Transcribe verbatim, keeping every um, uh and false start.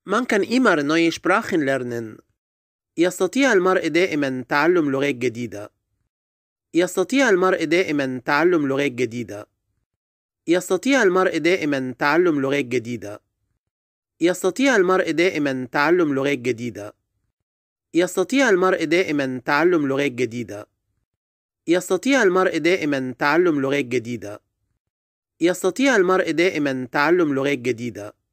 Man kann immer neue Sprachen lernen. يستطيع المرء دائما تعلم لغات جديدة. يستطيع المرء دائما تعلم لغات جديدة. يستطيع المرء دائما تعلم لغات جديدة. يستطيع المرء دائما تعلم لغات جديدة. يستطيع المرء دائما تعلم لغات جديدة. يستطيع المرء دائما تعلم لغات جديدة. يستطيع المرء دائما تعلم لغات جديدة.